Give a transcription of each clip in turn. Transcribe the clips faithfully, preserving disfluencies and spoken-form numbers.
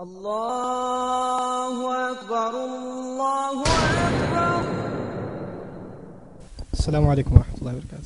الله أكبر الله أكبر. السلام عليكم ورحمة الله وبركاته.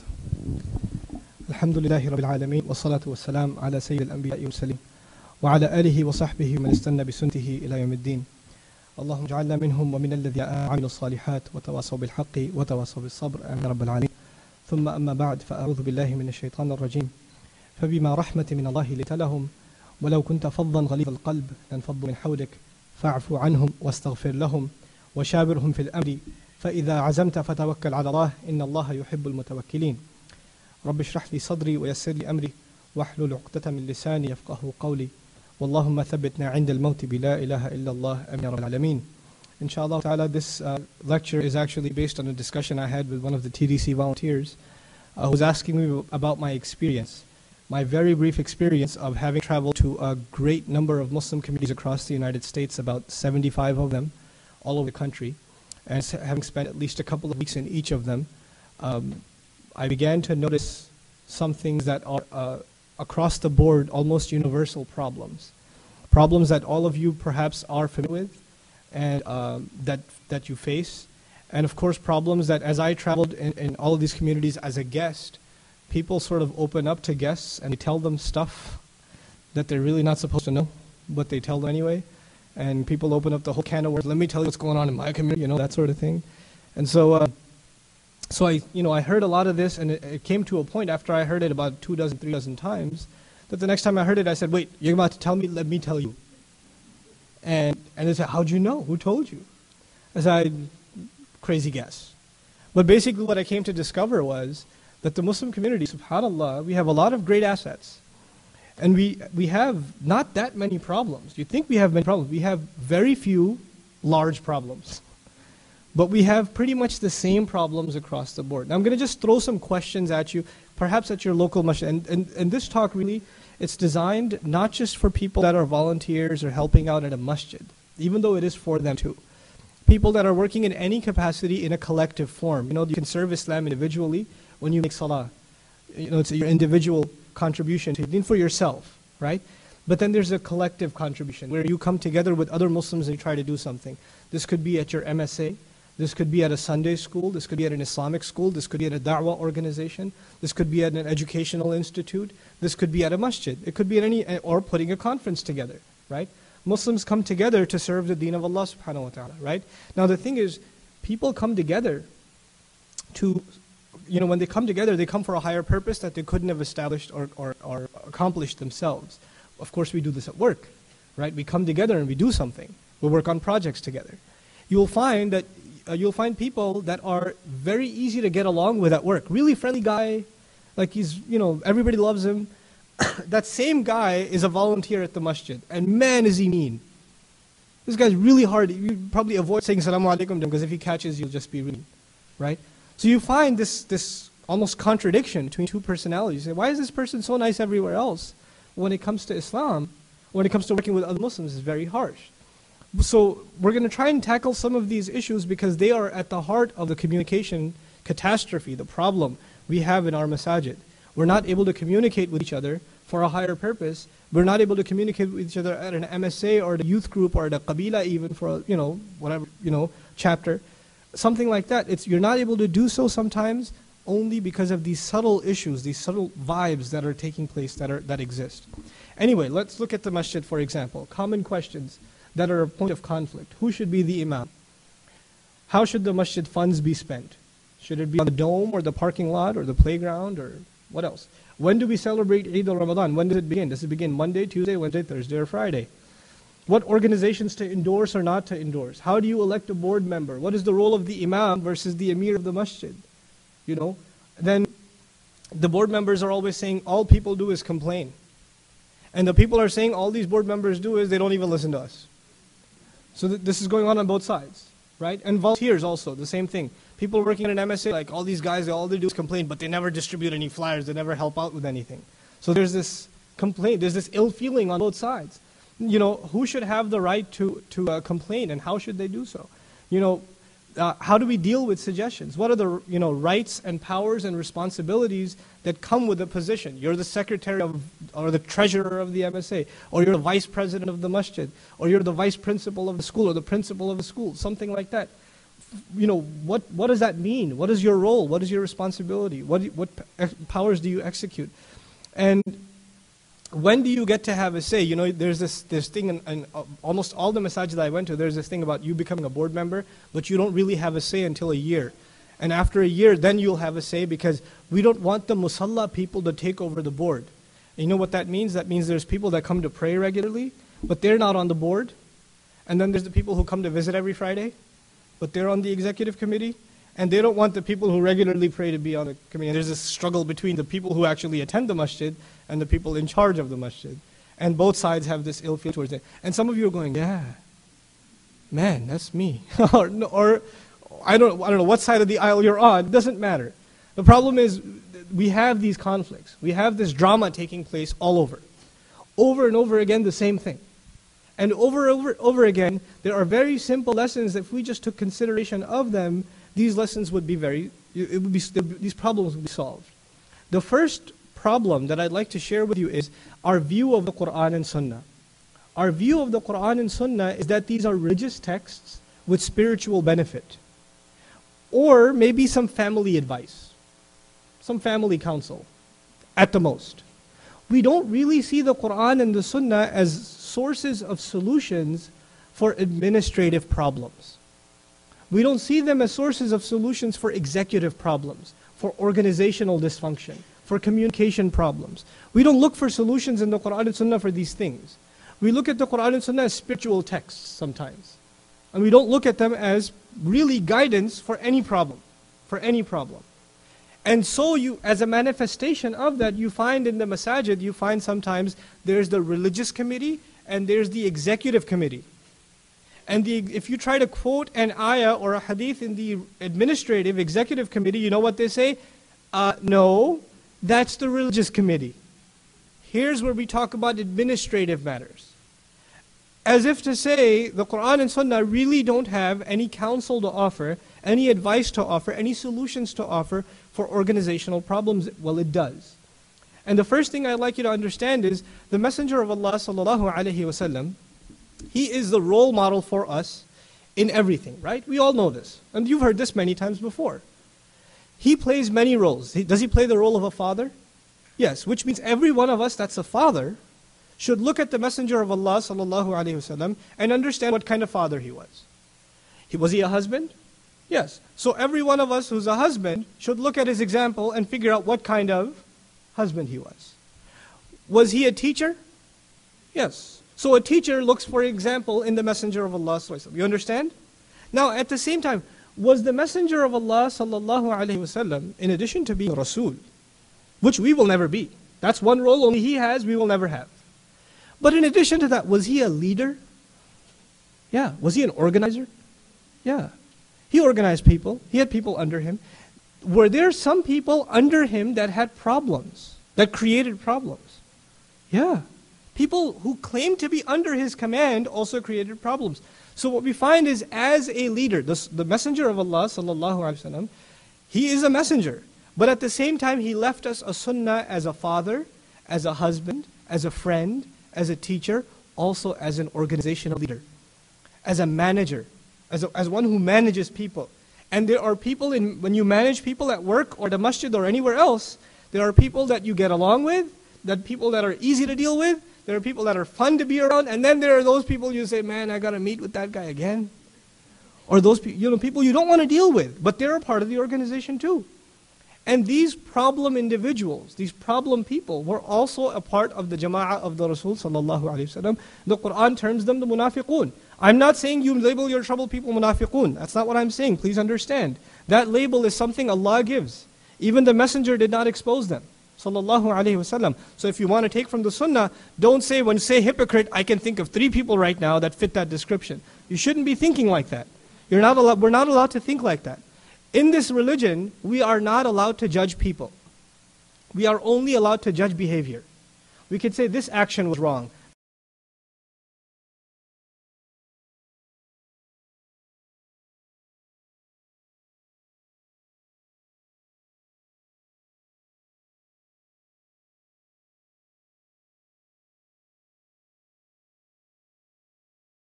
الحمد لله رب العالمين والصلاة والسلام على سيد الأنبياء والمرسلين وعلى آله وصحبه من استنى بسنته إلى يوم الدين. اللهم اجعلنا منهم ومن الذين عملوا الصالحات وتواصوا بالحق وتواصوا بالصبر آمين رب العالمين. ثم أما بعد فأعوذ بالله من الشيطان الرجيم. فبما رحمة من الله لنت لهم ولو كنت فظا غليظ القلب لانفضوا من حولك فاعف عنهم واستغفر لهم وشاورهم في الأمر فإذا عزمت فتوكل على الله إن الله يحب المتوكلين. رب اشرح لي صدري ويسر لي أمري واحلل عقدة من لساني يفقه قولي واللهم ثبتنا عند الموت بلا إله إلا الله آمين رب العالمين. Inshallah ta'ala, this uh, lecture is actually based on a discussion I had with one of the T D C volunteers uh, who was asking me about my experience. My very brief experience of having traveled to a great number of Muslim communities across the United States, about seventy-five of them, all over the country, and having spent at least a couple of weeks in each of them, um, I began to notice some things that are uh, across the board almost universal problems. Problems that all of you perhaps are familiar with and um, that, that you face. And of course problems that as I traveled in, in all of these communities as a guest, people sort of open up to guests and they tell them stuff that they're really not supposed to know, but they tell them anyway. And people open up the whole can of worms, let me tell you what's going on in my community, you know, that sort of thing. And so, uh, so I, you know, I heard a lot of this, and it, it came to a point after I heard it about two dozen, three dozen times, that the next time I heard it, I said, wait, you're about to tell me, let me tell you. And, and they said, how'd you know? Who told you? I said, crazy guess. But basically what I came to discover was that the Muslim community, subhanAllah, we have a lot of great assets. And we, we have not that many problems. You think we have many problems. We have very few large problems. But we have pretty much the same problems across the board. Now I'm going to just throw some questions at you, perhaps at your local masjid. And, and, and this talk really, it's designed not just for people that are volunteers or helping out at a masjid, even though it is for them too. People that are working in any capacity in a collective form. You know, you can serve Islam individually when you make salah. You know, it's your individual contribution to it, for yourself, right? But then there's a collective contribution where you come together with other Muslims and you try to do something. This could be at your M S A. This could be at a Sunday school. This could be at an Islamic school. This could be at a da'wah organization. This could be at an educational institute. This could be at a masjid. It could be at any, or putting a conference together, right? Muslims come together to serve the deen of Allah subhanahu wa ta'ala, right? Now the thing is, people come together to, you know, when they come together, they come for a higher purpose that they couldn't have established or, or, or accomplished themselves. Of course we do this at work, right? We come together and we do something. We work on projects together. You will find that uh, you'll find people that are very easy to get along with at work. Really friendly guy, like he's, you know, everybody loves him. That same guy is a volunteer at the masjid, and man is he mean. This guy's really hard. You probably avoid saying salamu alaikum to him because if he catches you, you'll just be rude, right? So you find this, this almost contradiction between two personalities. You say, why is this person so nice everywhere else? When it comes to Islam, when it comes to working with other Muslims, it's very harsh. So we're going to try and tackle some of these issues because they are at the heart of the communication catastrophe, the problem we have in our masajid. We're not able to communicate with each other for a higher purpose. We're not able to communicate with each other at an M S A or at a youth group or at a qabila even for a, you know, whatever, you know, chapter. Something like that. It's, you're not able to do so sometimes only because of these subtle issues, these subtle vibes that are taking place that, are, that exist. Anyway, let's look at the masjid for example. Common questions that are a point of conflict. Who should be the imam? How should the masjid funds be spent? Should it be on the dome or the parking lot or the playground or what else? When do we celebrate Eid al-Ramadan? When does it begin? Does it begin Monday, Tuesday, Wednesday, Thursday, or Friday? What organizations to endorse or not to endorse? How do you elect a board member? What is the role of the imam versus the emir of the masjid? You know, then the board members are always saying all people do is complain. And the people are saying all these board members do is they don't even listen to us. So th this is going on on both sides, right? And volunteers also, the same thing. People working in an M S A, like all these guys, all they do is complain, but they never distribute any flyers, they never help out with anything. So there's this complaint, there's this ill feeling on both sides. You know, who should have the right to, to uh, complain and how should they do so? You know, uh, how do we deal with suggestions? What are the you know rights and powers and responsibilities that come with a position? You're the secretary of, or the treasurer of the M S A, or you're the vice president of the masjid, or you're the vice principal of the school, or the principal of the school, something like that. You know, what, what does that mean? What is your role? What is your responsibility? What, what powers do you execute? And when do you get to have a say? You know, there's this, this thing in, in uh, almost all the masajid that I went to, there's this thing about you becoming a board member, but you don't really have a say until a year. And after a year, then you'll have a say, because we don't want the musalla people to take over the board. And you know what that means? That means there's people that come to pray regularly, but they're not on the board. And then there's the people who come to visit every Friday, but they're on the executive committee, and they don't want the people who regularly pray to be on the committee. And there's this struggle between the people who actually attend the masjid and the people in charge of the masjid. And both sides have this ill feel towards it. And some of you are going, yeah, man, that's me. or, or I don't, I don't know what side of the aisle you're on. It doesn't matter. The problem is we have these conflicts. We have this drama taking place all over. Over and over again, the same thing. And over and over, over again, there are very simple lessons that if we just took consideration of them, these lessons would be very, it would be, these problems would be solved. The first problem that I'd like to share with you is our view of the Quran and Sunnah. Our view of the Quran and Sunnah is that these are religious texts with spiritual benefit. Or maybe some family advice, some family counsel, at the most. We don't really see the Quran and the Sunnah as sources of solutions for administrative problems. We don't see them as sources of solutions for executive problems, for organizational dysfunction, for communication problems. We don't look for solutions in the Quran and Sunnah for these things. We look at the Quran and Sunnah as spiritual texts sometimes. And we don't look at them as really guidance for any problem, for any problem. And so you, as a manifestation of that, you find in the masajid, you find sometimes there's the religious committee and there's the executive committee. And the, if you try to quote an ayah or a hadith in the administrative executive committee, you know what they say? Uh, no, that's the religious committee. Here's where we talk about administrative matters. As if to say, the Quran and Sunnah really don't have any counsel to offer, any advice to offer, any solutions to offer for organizational problems. Well, it does. And the first thing I'd like you to understand is the Messenger of Allah sallallahu alaihi wasallam, he is the role model for us in everything, right? We all know this. And you've heard this many times before. He plays many roles. He, does he play the role of a father? Yes, which means every one of us that's a father should look at the Messenger of Allah sallallahu alaihi wasallam and understand what kind of father he was. He, was he a husband? Yes. So every one of us who's a husband should look at his example and figure out what kind of husband he was. Was he a teacher? Yes. So a teacher looks for example in the Messenger of Allah sallallahu alaihi wasallam. You understand? Now at the same time, was the Messenger of Allah sallallahu alaihi wasallam, in addition to being a Rasul, which we will never be, that's one role only he has, we will never have. But in addition to that, was he a leader? Yeah. Was he an organizer? Yeah. He organized people. He had people under him. Were there some people under him that had problems, that created problems? Yeah. People who claimed to be under his command also created problems. So what we find is, as a leader, the, the Messenger of Allah sallallahu alaihi wasallam, he is a messenger. But at the same time, he left us a sunnah as a father, as a husband, as a friend, as a teacher, also as an organizational leader, as a manager, as, a, as one who manages people. And there are people, in when you manage people at work or the masjid or anywhere else, there are people that you get along with, that people that are easy to deal with, there are people that are fun to be around, and then there are those people you say, man, I got to meet with that guy again. Or those you know, people you don't want to deal with, but they're a part of the organization too. And these problem individuals, these problem people, were also a part of the jama'ah of the Rasul sallallahu alaihi wasallam. The Quran terms them the munafiqun. I'm not saying you label your troubled people munafiqun. That's not what I'm saying. Please understand. That label is something Allah gives. Even the Messenger did not expose them, sallallahu alaihi wasallam. So if you want to take from the Sunnah, don't say, when you say hypocrite, I can think of three people right now that fit that description. You shouldn't be thinking like that. You're not allowed, we're not allowed to think like that. In this religion, we are not allowed to judge people. We are only allowed to judge behavior. We could say this action was wrong.